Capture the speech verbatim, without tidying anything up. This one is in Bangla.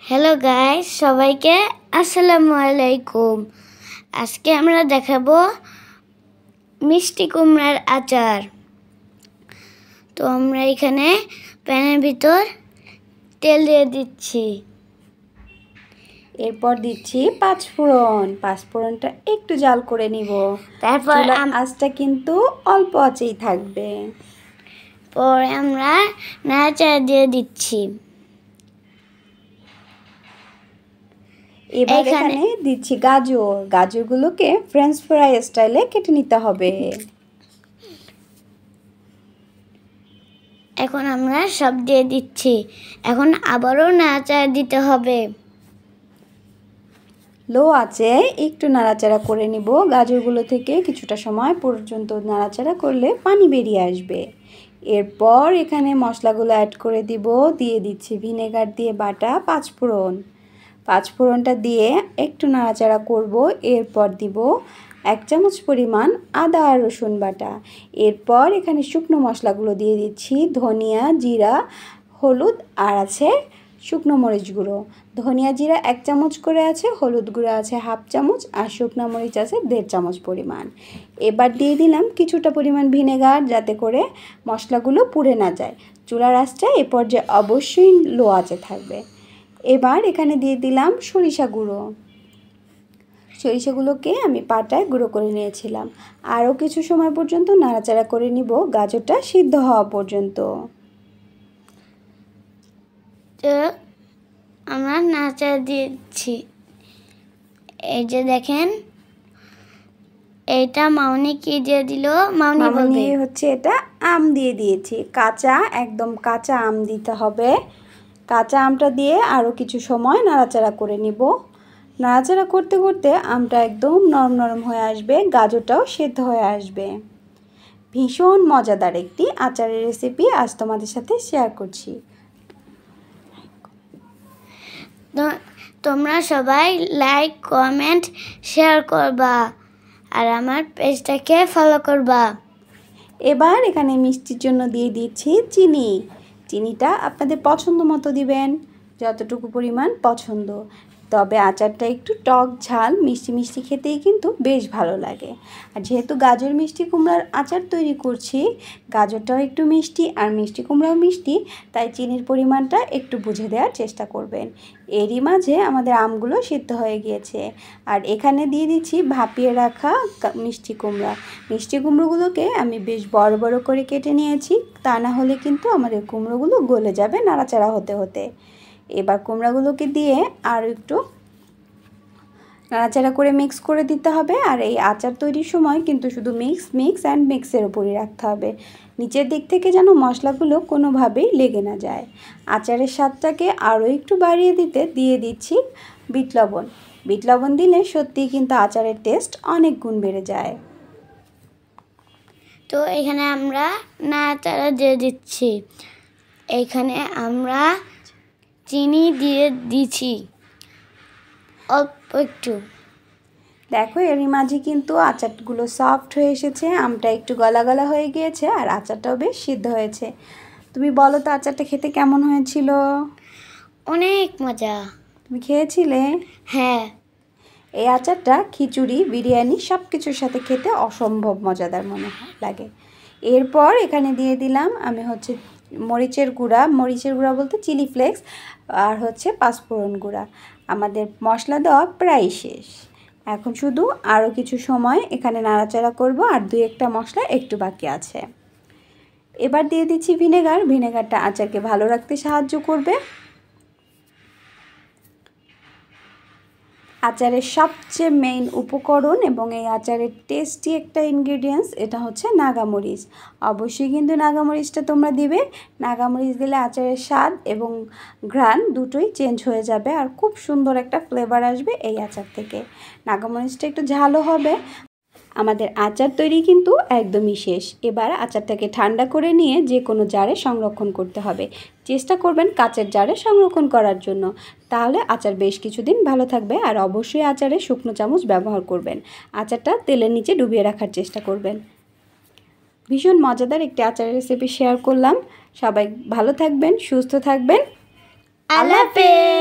হ্যালো গাইস, সবাইকে আসসালামু আলাইকুম। আজকে আমরা দেখাবো মিষ্টি কুমড়ার আচার। তো আমরা এখানে প্যানের ভিতর তেল দিয়ে দিচ্ছি, এরপর দিচ্ছি পাঁচফোড়ন। পাঁচফোড়নটা একটু জাল করে নিব। তারপর আঁচটা কিন্তু অল্প আঁচেই থাকবে। পরে আমরা নাড়াচাড়া দিয়ে দিচ্ছি। এবার এখানে দিচ্ছি গাজর। গাজরগুলোকে ফ্রেঞ্চ ফ্রাই স্টাইলে কেটে নিতে হবে। এখন আমরা সব দিয়ে দিচ্ছি। এখন আবারও নাড়াচাড়া দিতে হবে। লো আঁচে একটু নাড়াচাড়া করে নিব। গাজরগুলো থেকে কিছুটা সময় পর্যন্ত নাড়াচাড়া করলে পানি বেরিয়ে আসবে। এরপর এখানে মশলাগুলো অ্যাড করে দিব। দিয়ে দিচ্ছি ভিনেগার দিয়ে বাটা পাঁচফোড়ন। পাঁচফোড়নটা দিয়ে একটু নাড়াচাড়া করব। এরপর দিব এক চামচ পরিমাণ আদা আর রসুন বাটা। এরপর এখানে শুকনো মশলাগুলো দিয়ে দিচ্ছি, ধনিয়া, জিরা, হলুদ আর আছে শুকনো মরিচ গুঁড়ো। ধনিয়া জিরা এক চামচ করে আছে, হলুদ গুঁড়ো আছে হাফ চামচ আর শুকনো মরিচ আছে দেড় চামচ পরিমাণ। এবার দিয়ে দিলাম কিছুটা পরিমাণ ভিনেগার, যাতে করে মশলাগুলো পুড়ে না যায়। চুলার আঁচটা এ পর্যায়ে অবশ্যই লো আঁচে থাকবে। এবার এখানে দিয়ে দিলাম সরিষা গুঁড়ো। সরিষাগুলোকে আমি পাটায় গুঁড়ো করে নিয়েছিলাম। আরও কিছু সময় পর্যন্ত নাড়াচাড়া করে নিব, গাজরটা সিদ্ধ হওয়া পর্যন্ত। তো আমরা নাড়াচাড়া দিচ্ছি। এই যে দেখেন, এইটা মামনি কি দিয়ে দিল? মামনি বলবে হচ্ছে এটা আম দিয়ে দিয়েছি, কাঁচা, একদম কাঁচা আম দিতে হবে। কাঁচা আমটা দিয়ে আরও কিছু সময় নাড়াচাড়া করে নিব। নাড়াচাড়া করতে করতে আমটা একদম নরম নরম হয়ে আসবে, গাজরটাও সেদ্ধ হয়ে আসবে। ভীষণ মজাদার একটি আচারের রেসিপি আজ তোমাদের সাথে শেয়ার করছি। তোমরা সবাই লাইক, কমেন্ট, শেয়ার করবা আর আমার পেজটাকে ফলো করবা। এবার এখানে মিষ্টির জন্য দিয়ে দিচ্ছি চিনি। চিনিটা আপনাদের পছন্দ মতো দিবেন, যতটুকু পরিমাণ পছন্দ। তবে আচারটা একটু টক ঝাল মিষ্টি মিষ্টি খেতেই কিন্তু বেশ ভালো লাগে। আর যেহেতু গাজর মিষ্টি কুমড়ার আচার তৈরি করছি, গাজরটাও একটু মিষ্টি আর মিষ্টি কুমড়াও মিষ্টি, তাই চিনির পরিমাণটা একটু বুঝে দেওয়ার চেষ্টা করবেন। এরই মাঝে আমাদের আমগুলো সিদ্ধ হয়ে গিয়েছে। আর এখানে দিয়ে দিচ্ছি ভাপিয়ে রাখা মিষ্টি কুমড়া। মিষ্টি কুমড়োগুলোকে আমি বেশ বড় বড় করে কেটে নিয়েছি, তা না হলে কিন্তু আমাদের কুমড়োগুলো গলে যাবে নাড়াচাড়া হতে হতে। এবার কুমড়াগুলোকে দিয়ে আর একটু নাড়াচাড়া করে মিক্স করে দিতে হবে। আর এই আচার তৈরির সময় কিন্তু শুধু মিক্স মিক্স অ্যান্ড মিক্সের উপরই রাখতে হবে, নিচের দিক থেকে যেন মশলাগুলো কোনোভাবেই লেগে না যায়। আচারের স্বাদটাকে আরও একটু বাড়িয়ে দিতে দিয়ে দিচ্ছি বিট লবণ। বিট লবণ দিলে সত্যিই কিন্তু আচারের টেস্ট অনেক গুণ বেড়ে যায়। তো এখানে আমরা নাড়াচাড়া দিয়ে দিচ্ছি। এখানে আমরা চিনি দিয়ে দিচ্ছি অল্প একটু। দেখো এরই মাঝে কিন্তু আচারগুলো সফট হয়ে এসেছে, আমটা একটু গলা গলা হয়ে গিয়েছে আর আচারটাও বেশ সিদ্ধ হয়েছে। তুমি বলো তো আচারটা খেতে কেমন হয়েছিল? অনেক মজা। তুমি খেয়েছিলে? হ্যাঁ। এই আচারটা খিচুড়ি, বিরিয়ানি সব কিছুর সাথে খেতে অসম্ভব মজাদার মনে লাগে। এরপর এখানে দিয়ে দিলাম আমি হচ্ছে মরিচের গুঁড়া। মরিচের গুঁড়া বলতে চিলি ফ্লেক্স আর হচ্ছে পাঁচফোড়ন গুঁড়া। আমাদের মশলা দেওয়া প্রায় শেষ। এখন শুধু আরও কিছু সময় এখানে নাড়াচাড়া করব, আর দুই একটা মশলা একটু বাকি আছে। এবার দিয়ে দিচ্ছি ভিনেগার। ভিনেগারটা আচারকে ভালো রাখতে সাহায্য করবে। আচারের সবচেয়ে মেইন উপকরণ এবং এই আচারের টেস্টি একটা ইনগ্রেডিয়েন্টস, এটা হচ্ছে নাগামরিচ। অবশ্যই কিন্তু নাগামরিচটা তোমরা দিবে। নাগামরিচ দিলে আচারের স্বাদ এবং ঘ্রাণ দুটোই চেঞ্জ হয়ে যাবে, আর খুব সুন্দর একটা ফ্লেভার আসবে এই আচার থেকে। নাগামরিচটা একটু ঝালও হবে। আমাদের আচার তৈরি কিন্তু একদমই শেষ। এবার আচারটাকে ঠান্ডা করে নিয়ে যে কোনো জারে সংরক্ষণ করতে হবে। চেষ্টা করবেন কাচের জারে সংরক্ষণ করার জন্য, তাহলে আচার বেশ কিছুদিন ভালো থাকবে। আর অবশ্যই আচারে শুকনো চামচ ব্যবহার করবেন। আচারটা তেলের নিচে ডুবিয়ে রাখার চেষ্টা করবেন। ভীষণ মজাদার একটি আচারের রেসিপি শেয়ার করলাম। সবাই ভালো থাকবেন, সুস্থ থাকবেন। আল্লাহ হাফেজ।